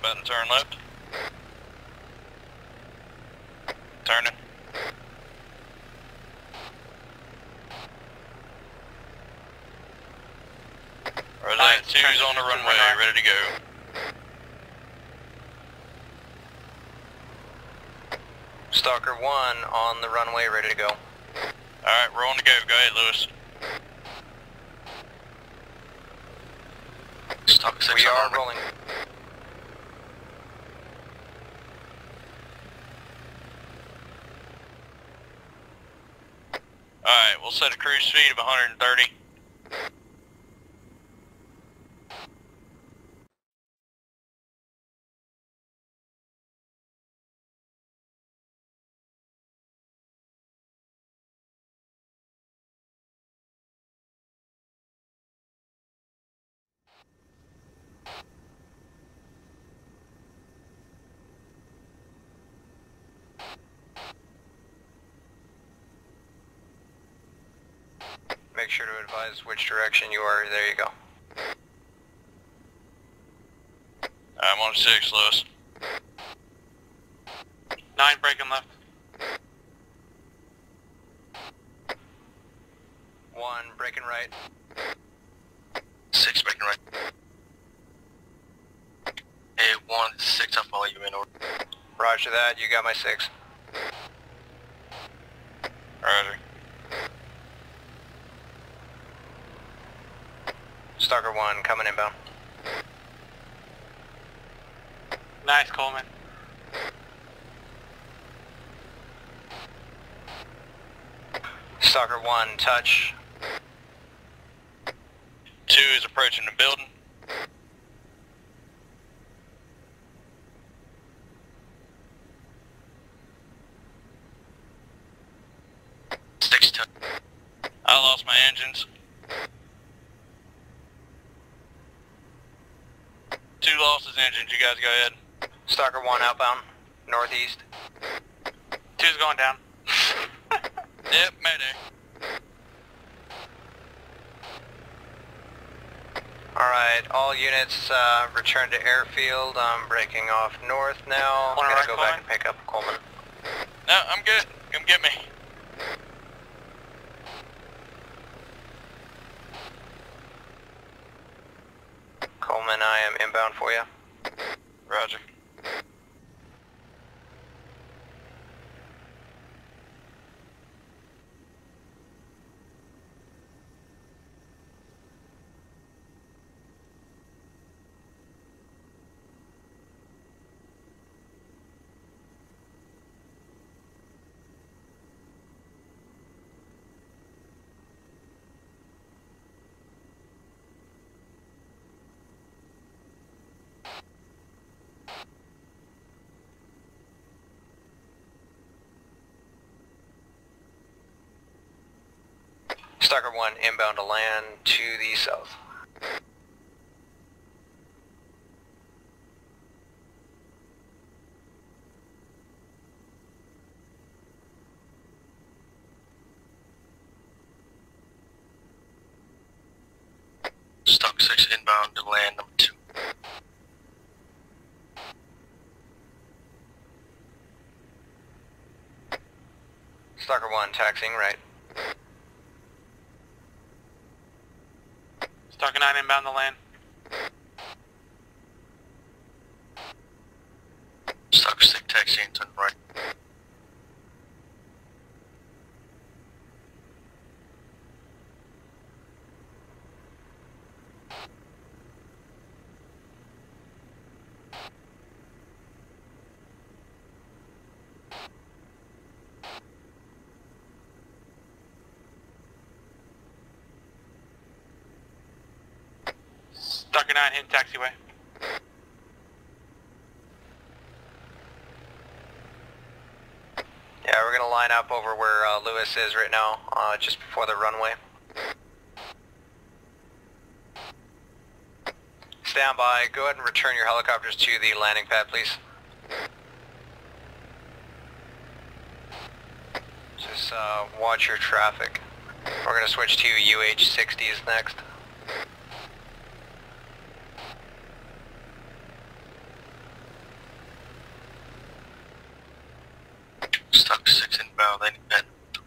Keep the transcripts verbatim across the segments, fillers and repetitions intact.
button, turn left. Turning. Roger, two's on the runway, ready to go. Stalker one on the runway, ready to go. Alright, we're on the go. Go ahead, Lewis. Stalker six, we are rolling. Alright, we'll set a cruise speed of one hundred thirty. Make sure to advise which direction you are. There you go. I'm on six, Lewis. Nine breaking left. One breaking right. Six breaking right. Hey, one, six, I'll follow you in order. Roger that, you got my six. Roger. Stalker one coming inbound. Nice, Coleman. Stalker one, touch. Two is approaching the building. Six, two. I lost my engines. Two losses engines, you guys go ahead. Stalker one outbound, northeast. Two's going down. Yep, mayday. Alright, all units uh, return to airfield. I'm breaking off north now. I'm gonna right, go Coleman? back and pick up Coleman. No, I'm good. Come get me. Coleman, I am inbound for you. Roger. Stalker one inbound to land to the south. Stock six inbound to land number two. Stalker one taxiing right. Stalker nine inbound to land. Stalker six taxiing to the right. Stalker nine hitting taxiway. Yeah, we're gonna line up over where uh, Lewis is right now, uh, just before the runway. Stand by. Go ahead and return your helicopters to the landing pad, please. Just uh, watch your traffic. We're gonna switch to U H sixties next. inbound, landing pad.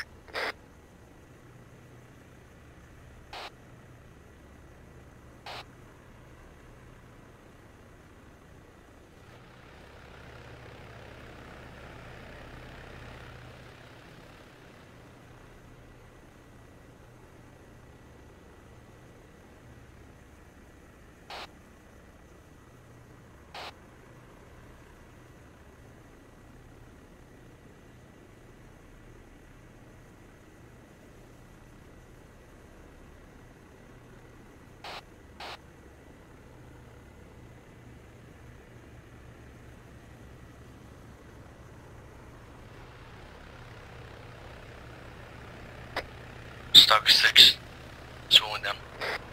Stock six, slowing down.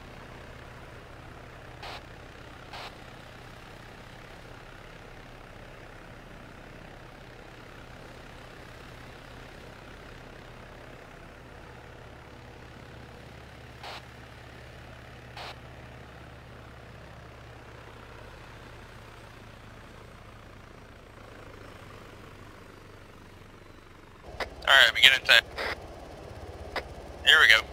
Alright, beginning time. Here we go.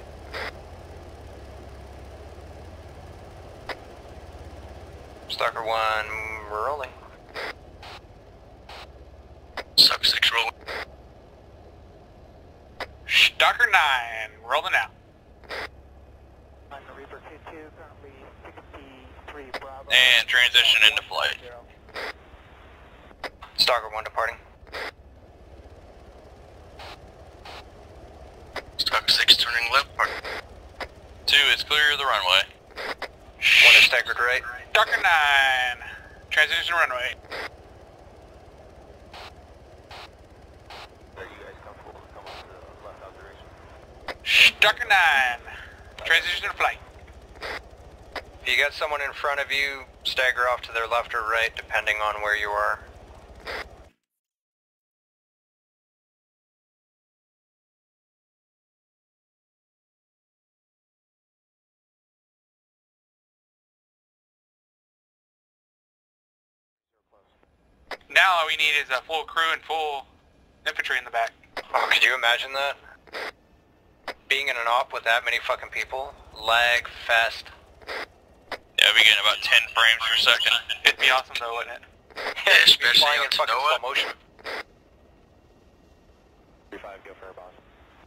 Stalker one, rolling. Stock six, rolling. Stalker nine, rolling out. I'm the Reaper two two, currently sixty-three Bravo. And transition into flight. Stalker one departing. Stock six, turning left, park. Two is clear of the runway. One is staggered right. Stalker nine, transition runway. Are you guys comfortable to come up to the left observation? Stalker nine, transition to flight. If you got someone in front of you, stagger off to their left or right, depending on where you are. Now all we need is a full crew and full infantry in the back. Oh, could you imagine that? Being in an op with that many fucking people? Lag fest. Yeah, we getting about ten frames per second. It'd be awesome though, wouldn't it? Yeah, especially flying on in fucking Tanoa. slow motion. three five, go for a boss.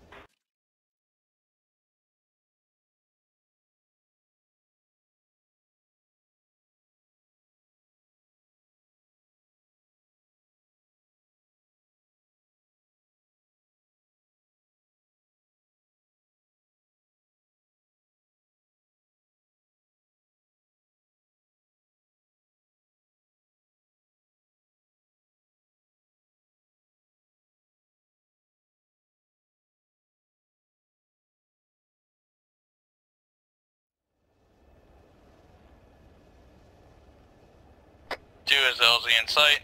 Two is L Z in sight.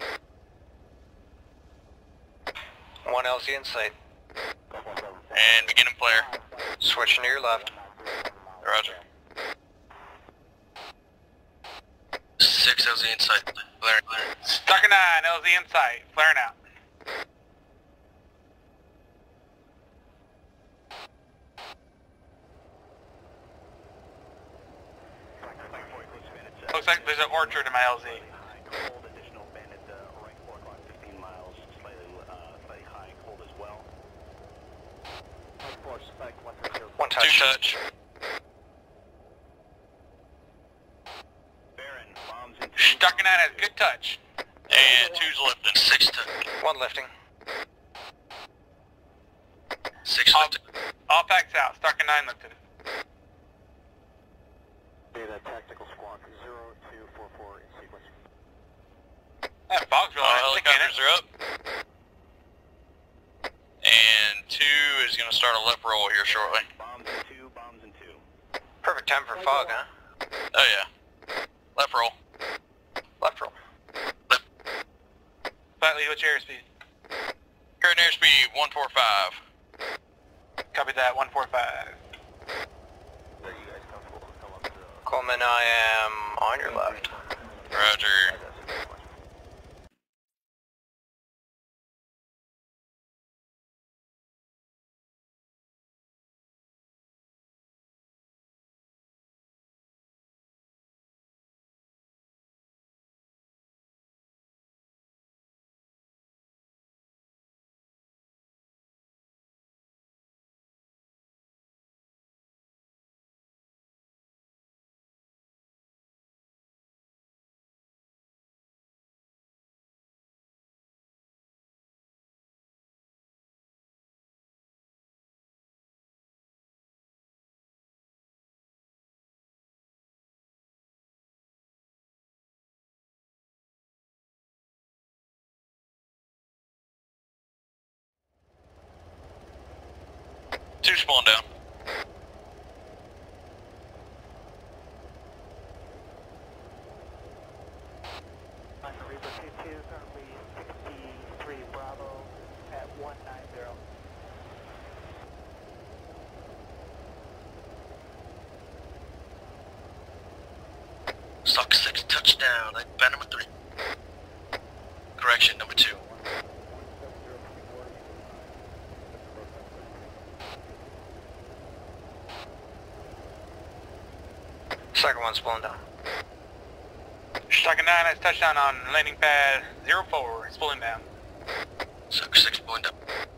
One L Z in sight. And beginning flare. Switching to your left. Roger. Six L Z in sight. Flaring. Stalker nine, L Z in sight, flaring out. Looks like there's an orchard in my L Z. Cold, additional bandit, uh, right four o'clock, fifteen miles, slightly, uh, slightly high, cold as well. Mike four, spike, one three zero. One touch. Two touch. Baron, bombs into... Stalker nine has good touch. And two's lifting. Six touch. One lifting. Six All, lifting. all packs out, Stalker nine lifted. Data tactical squawk, zero two four four in sequence. That fog's really All thick, ain't helicopters it? are up. And two is going to start a left roll here shortly. Bombs in two, bombs in two. Perfect time for fog, huh? Oh yeah. Left roll. Left roll. Left. Slightly, what's your airspeed? Current airspeed one four five. Copy that, one four five. Are you guys comfortable to come up to the... Coleman, I am on your left. Roger. Two spawn down. Reaper two two, currently sixty-three Bravo at one nine zero. Sock six touchdown. I ban number three. Correction, number two. Second one's blown down. Shotgun nine has touchdown on landing pad zero four. It's pulling down. Sock six pulling down.